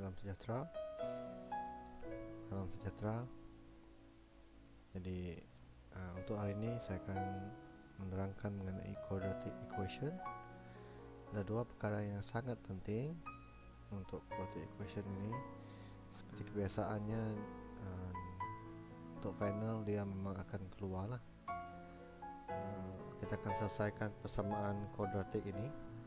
Salam sejahtera. Salam sejahtera. Jadi untuk hari ini saya akan menerangkan mengenai quadratic equation. Ada dua perkara yang sangat penting untuk quadratic equation ini. Seperti kebiasaannya, untuk final dia memang akan keluar lah. Kita akan selesaikan persamaan kuadratik ini.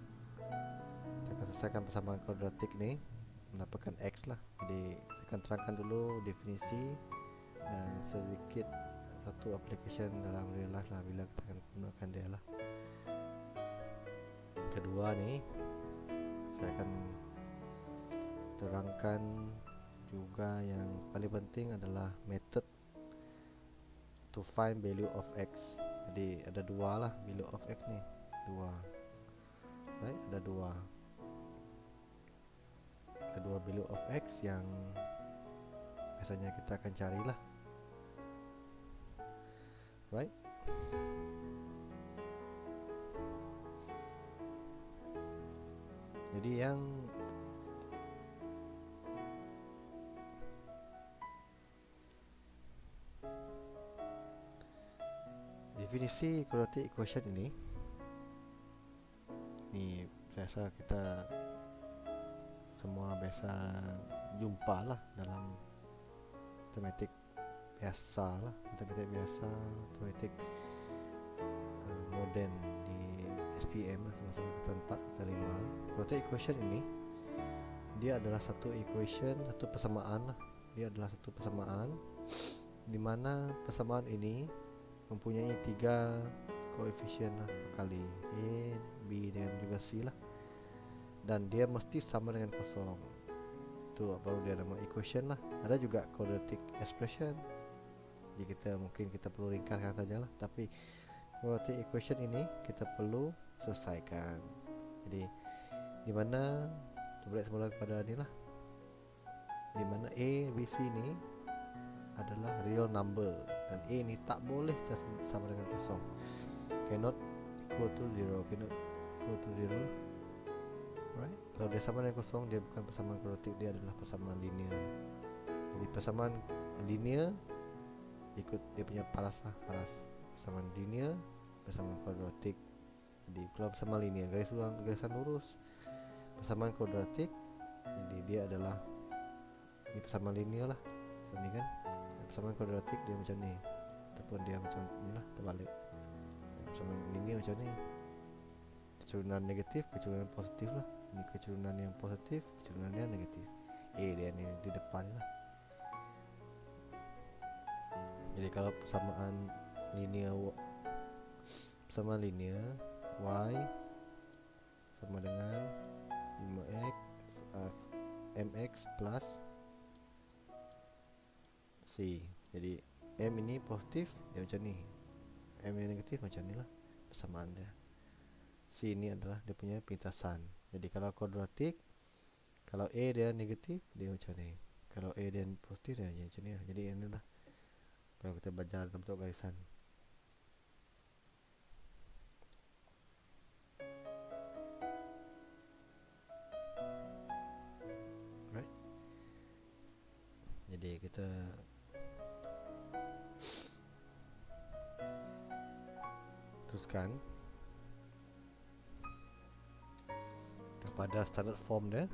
Mendapatkan X lah. Jadi saya akan terangkan dulu definisi dan sedikit satu application dalam real life lah, bila kita akan gunakan dia lah. Kedua ni saya akan terangkan juga yang paling penting adalah method to find value of X. Jadi ada dua lah value of X ni, dua, right? Ada dua value of X yang biasanya kita akan carilah, right? Jadi yang definisi quadratic equation ini saya rasa kita semua biasa jumpa lah dalam matematik biasa lah, matematik moden di SPM lah, sama-sama kita letak dari luar. Quadratic equation ini dia adalah satu equation, satu persamaan lah. Dia adalah satu persamaan di mana persamaan ini mempunyai tiga koefisien lah, kali A, B dan juga C lah, dan dia mesti sama dengan kosong. Itu baru dia nama equation lah. Ada juga quadratic expression, jadi kita perlu ringkaskan sajalah, tapi quadratic equation ini kita perlu selesaikan. Jadi di mana kita balik semula kepada ni lah, di mana A, B, C ni adalah real number dan A ni tak boleh sama dengan kosong. Cannot equal to zero, right? Kalau dia sama dengan kosong, dia bukan persamaan kuadratik, dia adalah persamaan linear. Jadi persamaan linear ikut dia punya paras lah, persamaan linear, persamaan kuadratik. Jadi kalau persamaan linear garisan lurus, persamaan kuadratik, jadi dia adalah ini persamaan linear lah, ini kan. Persamaan kuadratik dia macam ni, ataupun dia macam ni lah, terbalik. Persamaan linear macam ni, kecurunan negatif, kecurunan positif lah. Ini kecurunan yang positif, kecurunan yang negatif. Dia ni di depan lah. Jadi kalau persamaan linear Y sama dengan 5x mx plus C. Jadi M ini positif, dia macam ni. M yang negatif macam ni lah persamaan dia. C ini adalah dia punya pintasan. Jadi kalau kuadratik, kalau A dia negatif, dia macam ni. Kalau A dia positif, dia macam ni lah. Jadi ini lah kalau kita belajar dalam bentuk garisan. Right? Jadi kita teruskan kepada standard form dia.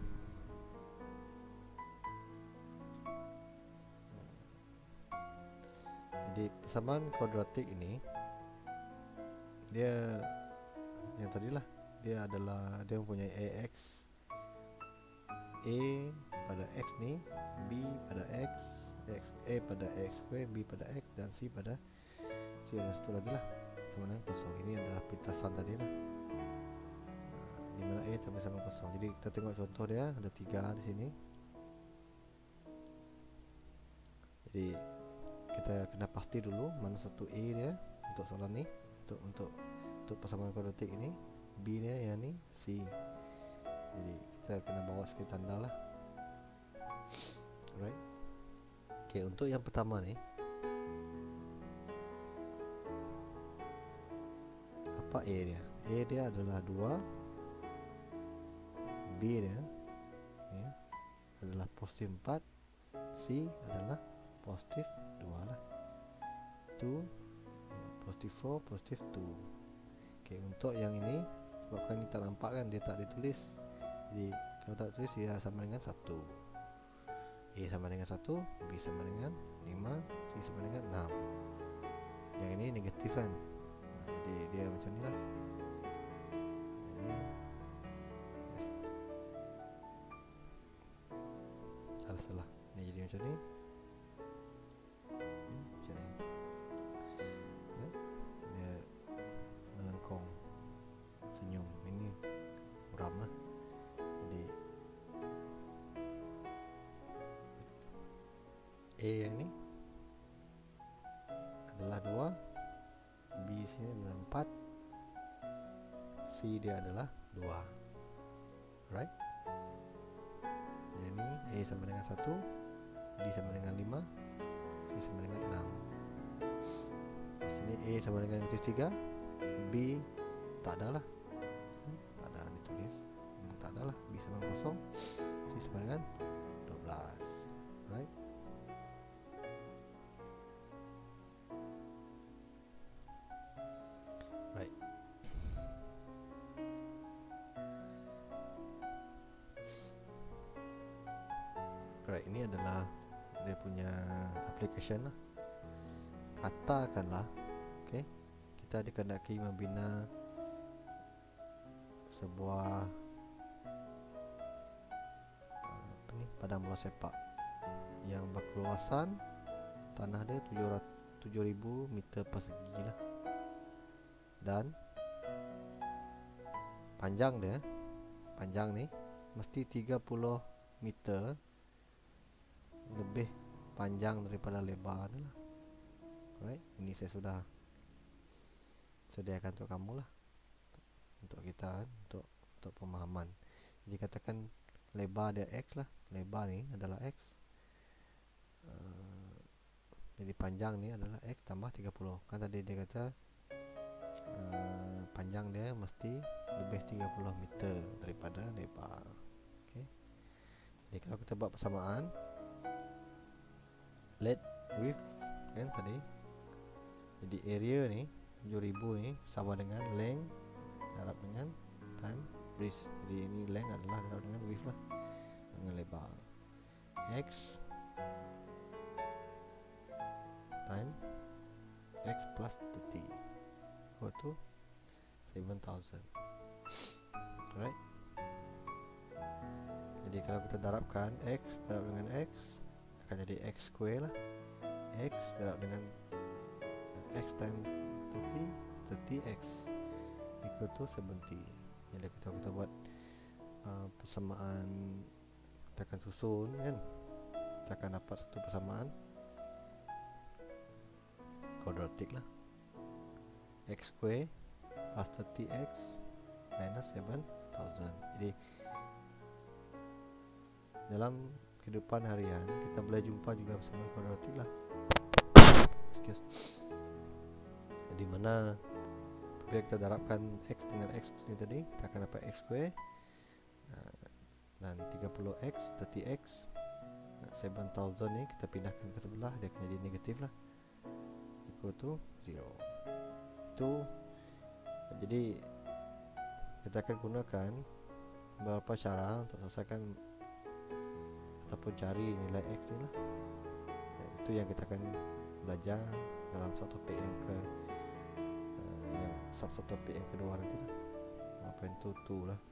Jadi persamaan kuadratik ini dia yang tadilah, dia mempunyai AX, A pada X ni, B pada X, A pada X square, B pada X dan C pada C dan satu lagi lah sama dengan kosong. Ini adalah pintasan tadi lah, di mana A sama kosong. Jadi kita tengok contoh dia, ada 3 di sini. Jadi kita kena pasti dulu mana satu A dia untuk soalan ni, untuk persamaan kuadratik ini, B dia yang ni, C. Jadi kita kena bawa sikit tanda lah. Alright. Okay, untuk yang pertama ni, apa A dia? A dia adalah 2, B dia adalah adalah positif 4, C adalah positif 2 lah. 2 positif 4 positif 2. Okey, untuk yang ini sebabkan ini tak nampak kan, dia tak ditulis. Jadi kalau tak tulis dia sama dengan 1. A sama dengan 1, B sama dengan 5, C sama dengan 6. Yang ini negatif kan. Jadi dia macam ni lah. Ini salah. Ini jadi macam ni. Macam ni. Dia melengkung, senyum. Ini muram lah. Jadi A yang ni adalah 2, B sini adalah 4, C dia adalah 2. Right? Jadi A sama dengan 1, B sama dengan 5, C sama dengan 6. Di sini A sama dengan -3, B tak ada lah. Tak ada ditulis. Tak ada lah. B sama dengan 0, C sama dengan 12. Right? Right. Right, ini adalah dia punya application lah. Katakanlah, okay, kita dikehendaki membina sebuah padang bola sepak yang berkeluasan tanah dia 7,000 meter persegi lah, dan panjang ni mesti 30 meter lebih panjang daripada lebar dia lah. Alright, ini saya sudah sediakan untuk kamu lah, untuk kita, untuk pemahaman. Jadi katakan lebar dia X lah, lebar ni adalah X, jadi panjang ni adalah X tambah 30. Kan tadi dia kata panjang dia mesti lebih 30 meter daripada lebar. Okay. Jadi kalau kita buat persamaan length width kan tadi, jadi area ni 7,000 ni sama dengan length darab dengan time breadth. Jadi ini length adalah darab dengan width lah, dengan lebar. X time X plus 30 equal to 7,000. Alright. Jadi kalau kita darabkan X darab dengan X akan jadi X square lah. X darab dengan X times 30x equal to 70. Jadi kita buat persamaan, kita akan susun kan, kita akan dapat satu persamaan kuadratik lah. X square plus 30x minus 7,000. Jadi dalam kehidupan harian kita boleh jumpa juga persamaan kuadratik lah. Excuse. Jadi mana bila kita darabkan X dengan X ni tadi, kita akan dapat X square, dan 30x 30x 7,000 ni kita pindahkan ke sebelah, dia akan jadi negatif lah, equal to 0. Itu jadi kita akan gunakan beberapa cara untuk selesaikan ataupun cari nilai X ni lah. Itu yang kita akan belajar dalam subtopik yang subtopik yang kedua nanti lah, 1.22 lah.